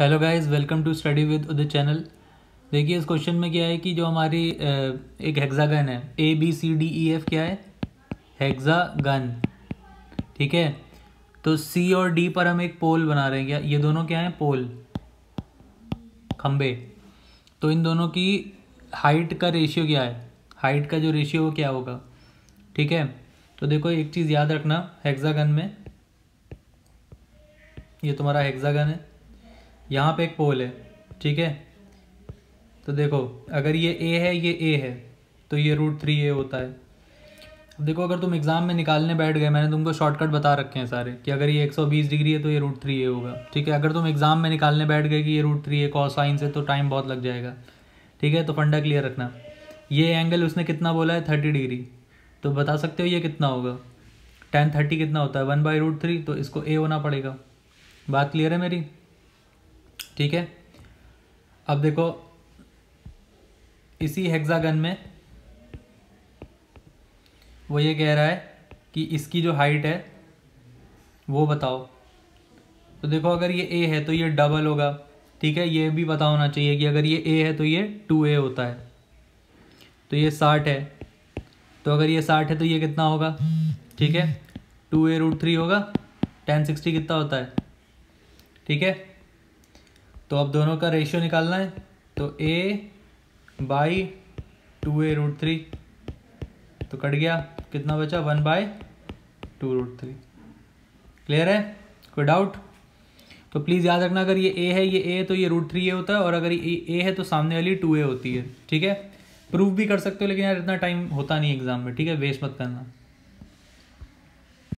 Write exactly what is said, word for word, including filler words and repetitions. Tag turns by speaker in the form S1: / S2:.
S1: Hello guys, welcome to study with Uday channel. देखिए इस question में क्या है कि जो हमारी एक हेक्सागन है, A B C D E F क्या है, हेक्सागन। ठीक है, तो सी और डी पर हम एक पोल बना रहे हैं। क्या ये दोनों क्या हैं? पोल, खंबे। तो इन दोनों की हाइट का रेशियो क्या है? हाइट का जो रेशियो वो क्या होगा? ठीक है, तो देखो एक चीज़ याद रखना, हेक्सागन में ये तुम्हारा हेक्सागन है, यहाँ पे एक पोल है। ठीक है, तो देखो अगर ये ए है, ये ए है, तो ये रूट थ्री ए होता है। अब देखो अगर तुम एग्जाम में निकालने बैठ गए, मैंने तुमको शॉर्टकट बता रखे हैं सारे कि अगर ये एक सौ बीस डिग्री है तो ये रूट थ्री ए होगा। ठीक है, अगर तुम एग्जाम में निकालने बैठ गए कि ये root three A cos sine से, तो टाइम बहुत लग जाएगा। ठीक है, तो फंडा क्लियर रखना। ये एंगल उसने कितना बोला है? Thirty degree. तो बता सकते हो ये कितना होगा? टेन थर्टी कितना होता है? वन बाई रूट थ्री, तो इसको ए होना पड़ेगा। बात क्लियर है मेरी? ठीक है, अब देखो इसी हेक्सागन में वो ये कह रहा है कि इसकी जो हाइट है वो बताओ। तो देखो अगर ये ए है तो ये डबल होगा। ठीक है, ये भी पता होना चाहिए कि अगर ये ए है तो ये टू ए होता है। तो ये साठ है, तो अगर ये साठ है तो ये कितना होगा? ठीक है, टू ए रूट थ्री होगा। टेन सिक्सटी कितना होता है? ठीक है, तो अब दोनों का रेशियो निकालना है। तो A by two A root three, तो कट गया, कितना बचा? One by two root three. Clear है? कोई डाउट? तो प्लीज़ याद रखना, अगर ये ए है, ये ए है तो ये रूट थ्री ए होता है, और अगर ये ए है तो सामने वाली टू ए होती है। ठीक है, प्रूफ भी कर सकते हो, लेकिन यार इतना टाइम होता नहीं एग्जाम में। ठीक है, वेस्ट मत करना।